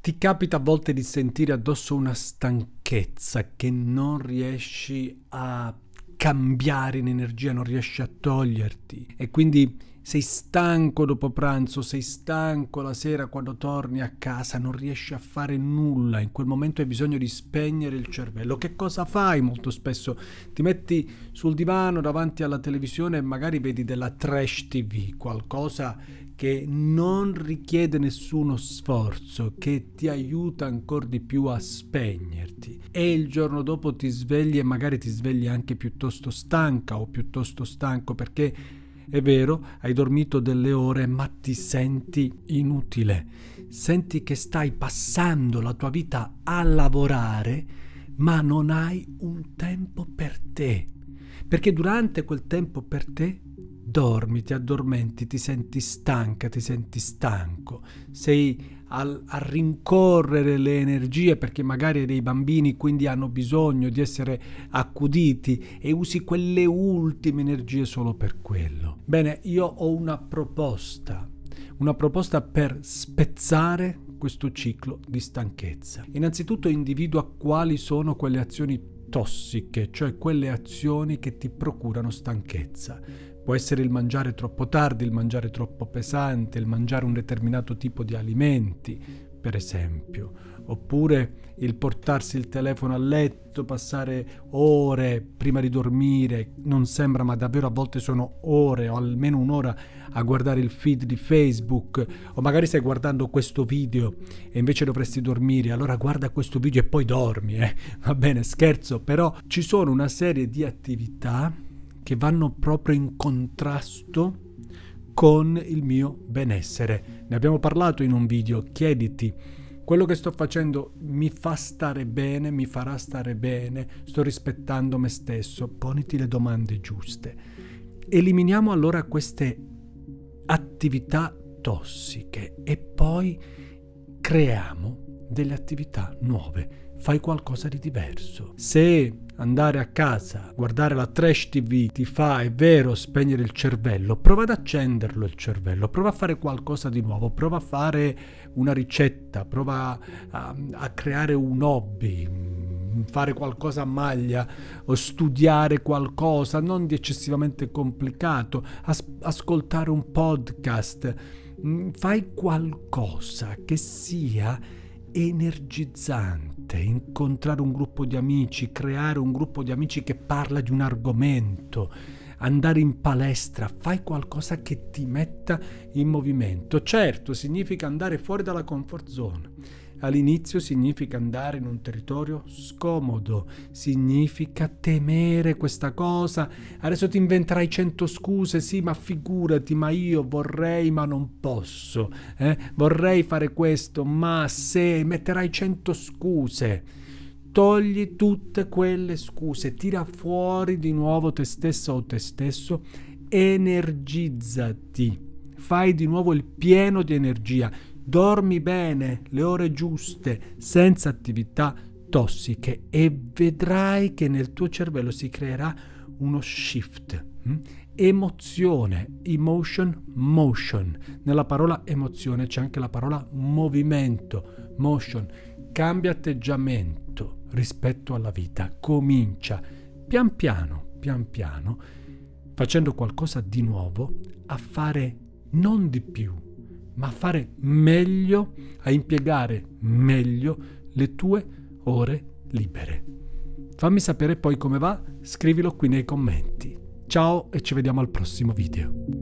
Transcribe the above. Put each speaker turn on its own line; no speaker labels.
Ti capita a volte di sentire addosso una stanchezza che non riesci a cambiare in energia, non riesci a toglierti e quindi sei stanco dopo pranzo, sei stanco la sera quando torni a casa, non riesci a fare nulla, in quel momento hai bisogno di spegnere il cervello. Che cosa fai molto spesso? Ti metti sul divano davanti alla televisione e magari vedi della trash TV, qualcosa che non richiede nessuno sforzo, che ti aiuta ancora di più a spegnerti. E il giorno dopo ti svegli e magari ti svegli anche piuttosto stanca o piuttosto stanco perché è vero, hai dormito delle ore, ma ti senti inutile. Senti che stai passando la tua vita a lavorare, ma non hai un tempo per te. Perché durante quel tempo per te dormi, ti addormenti, ti senti stanca, ti senti stanco, sei a rincorrere le energie perché magari hai dei bambini, quindi hanno bisogno di essere accuditi e usi quelle ultime energie solo per quello. Bene, io ho una proposta per spezzare questo ciclo di stanchezza. Innanzitutto individua quali sono quelle azioni tossiche, cioè quelle azioni che ti procurano stanchezza. Può essere il mangiare troppo tardi, il mangiare troppo pesante, il mangiare un determinato tipo di alimenti, per esempio, oppure il portarsi il telefono a letto, passare ore prima di dormire, non sembra ma davvero a volte sono ore o almeno un'ora a guardare il feed di Facebook, o magari stai guardando questo video e invece dovresti dormire, allora guarda questo video e poi dormi, va bene, scherzo, però ci sono una serie di attività che vanno proprio in contrasto con il mio benessere. Ne abbiamo parlato in un video, chiediti: quello che sto facendo mi fa stare bene, mi farà stare bene, sto rispettando me stesso? Poniti le domande giuste. Eliminiamo allora queste attività tossiche e poi creiamo delle attività nuove. Fai qualcosa di diverso. Se andare a casa, guardare la trash TV ti fa, è vero, spegnere il cervello, prova ad accenderlo il cervello, prova a fare qualcosa di nuovo, prova a fare una ricetta, prova a creare un hobby, fare qualcosa a maglia o studiare qualcosa, non di eccessivamente complicato, ascoltare un podcast, fai qualcosa che sia energizzante, incontrare un gruppo di amici, creare un gruppo di amici che parla di un argomento, andare in palestra, fai qualcosa che ti metta in movimento. Certo, significa andare fuori dalla comfort zone. All'inizio significa andare in un territorio scomodo, significa temere questa cosa. Adesso ti inventerai 100 scuse, sì, ma figurati, ma io vorrei ma non posso, vorrei fare questo, ma se, metterai 100 scuse. Togli tutte quelle scuse, tira fuori di nuovo te stessa o te stesso, energizzati, fai di nuovo il pieno di energia. Dormi bene, le ore giuste, senza attività tossiche e vedrai che nel tuo cervello si creerà uno shift. Emozione, emotion, motion. Nella parola emozione c'è anche la parola movimento, motion. Cambia atteggiamento rispetto alla vita. Comincia pian piano, facendo qualcosa di nuovo, a fare non di più, ma a fare meglio, a impiegare meglio le tue ore libere. Fammi sapere poi come va, scrivilo qui nei commenti. Ciao e ci vediamo al prossimo video.